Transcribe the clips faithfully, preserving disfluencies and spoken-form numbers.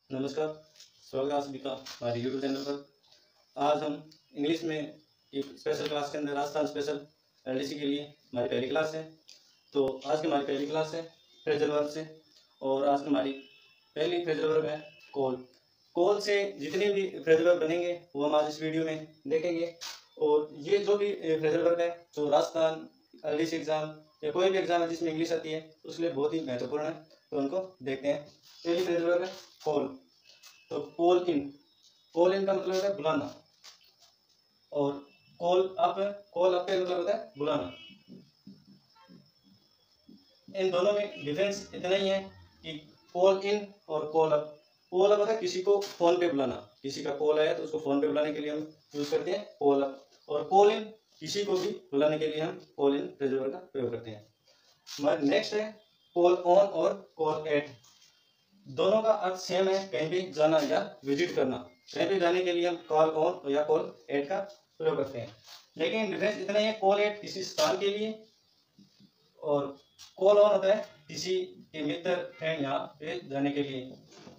नमस्कार, स्वागत है आप सभी का हमारे यूट्यूब चैनल पर। आज हम इंग्लिश में एक स्पेशल क्लास के अंदर राजस्थान स्पेशल एलडीसी के लिए हमारी पहली क्लास है। तो आज की हमारी पहली क्लास है फ्रेजल वर्ब से, और आज की हमारी पहली फ्रेजल वर्ब है कॉल। कॉल से जितने भी फ्रेजल वर्ब बनेंगे वो हम आज इस वीडियो में देखेंगे। और ये जो भी फ्रेजल वर्ब है जो राजस्थान एलडीसी एग्जाम या कोई भी एग्जाम है जिसमें इंग्लिश आती है उसके लिए बहुत ही महत्वपूर्ण है, तो उनको देखते हैं। पहली फ्रेजल वर्ब है कॉल। तो कॉल इन, कॉल इन का मतलब होता है बुलाना, और कॉल अप, कॉल अप का मतलब होता है बुलाना। इन दोनों में डिफरेंस इतना ही है कि कॉल इन और कॉल अप, कॉल अप होता है किसी को फोन पे बुलाना, किसी का कॉल आया तो उसको फोन पे बुलाने के लिए हम यूज करते हैं कॉल अप, और कॉल इन किसी को भी बुलाने के लिए हम कॉल इन फ्रेजल वर्ब का प्रयोग करते हैं। हमारा नेक्स्ट है कॉल ऑन और कॉल एट। दोनों का अर्थ सेम है, कहीं भी जाना या विजिट करना। कहीं भी जाने के लिए हम कॉल ऑन या कॉल एट का प्रयोग करते हैं, लेकिन डिफरेंस इतना ही है, कॉल एट किसी स्थान के लिए और कॉल ऑन होता है किसी के मित्र फ्रेंड यहाँ पे जाने के लिए।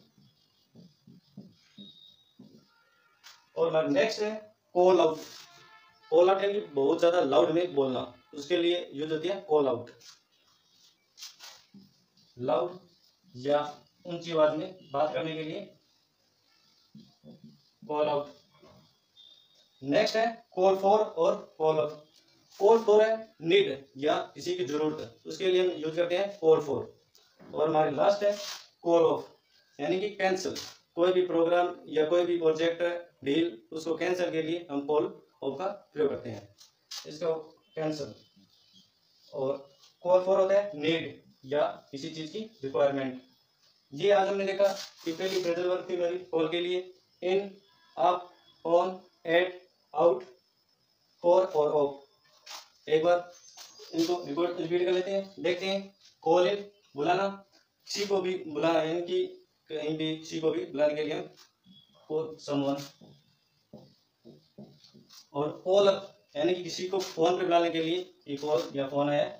और हमारा नेक्स्ट है कॉल आउट। कॉल आउट यानी बहुत ज्यादा लाउड में बोलना, उसके लिए यूज होती है कॉल आउट। लाउड या ऊंची आवाज में बात करने के लिए कॉल आउट। नेक्स्ट है कॉल फॉर और कॉल अप। कॉल फॉर है नीड या किसी की जरूरत है, उसके लिए हम यूज करते हैं कॉल फॉर। और हमारी लास्ट है कॉल ऑफ, यानी कि कैंसिल। कोई भी प्रोग्राम या कोई भी प्रोजेक्ट डील उसको कैंसिल के लिए हम कॉल ऑफ का प्रयोग करते हैं, इसको कैंसिल। और कॉल फॉर होता है नीड या किसी चीज की रिक्वायरमेंट। ये आज हमने देखा कि पहली फ्रेजल वर्ब थी हमारी कॉल के लिए in, up, on, at, out, for और ऑफ। एक बार इनको रिपीट कर लेते हैं, देखते हैं। कॉल इन बुलाना, किसी को भी बुलाना, यानी कि कहीं भी किसी को भी बुलाने के लिए हम कॉल समवन। और कॉल अप यानी कि किसी को फोन पे बुलाने के लिए ये कॉल या फोन आया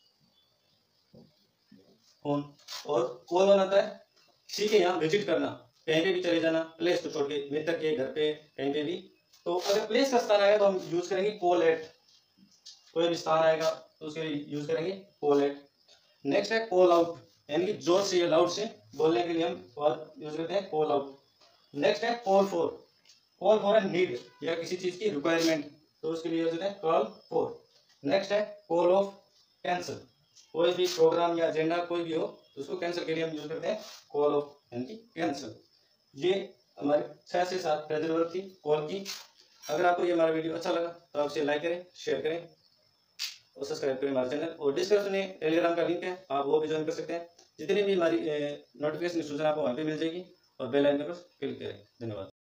फोन। और कॉल ऑन आता है किसी के यहाँ विजिट करना, कहीं पे भी चले जाना, प्लेस को छोड़ के, मित्र के घर पे कहीं पे भी। तो अगर प्लेस का स्थान आएगा तो हम यूज करेंगे कॉल एट, कोई भी स्थान आएगा तो उसके लिए यूज करेंगे कॉल एट। नेक्स्ट है कॉल आउट, यानी कि जोर से या लाउड से बोलने के लिए हम यूज करते हैं कॉल आउट। नेक्स्ट है कॉल फॉर। कॉल फॉर है नीड या किसी चीज की रिक्वायरमेंट, तो उसके लिए यूज करते हैं कॉल फॉर। नेक्स्ट है कॉल ऑफ, कैंसिल। कोई भी प्रोग्राम या एजेंडा कोई भी हो तो उसको कैंसिल के लिए हम यूज करते हैं कॉल ऑफ, यानी कि कैंसिल। ये हमारे छह से सात फ्रेजल वर्ब थी कॉल की। अगर आपको ये हमारा वीडियो अच्छा लगा तो आप इसे लाइक करें, शेयर करें और सब्सक्राइब करें हमारे चैनल। और डिस्क्रिप्शन में टेलीग्राम का लिंक है, आप वो भी ज्वाइन कर सकते हैं। जितनी भी हमारी नोटिफिकेशन सूचना आपको वहाँ पे मिल जाएगी, और बेल आइकन पर क्लिक करें। धन्यवाद।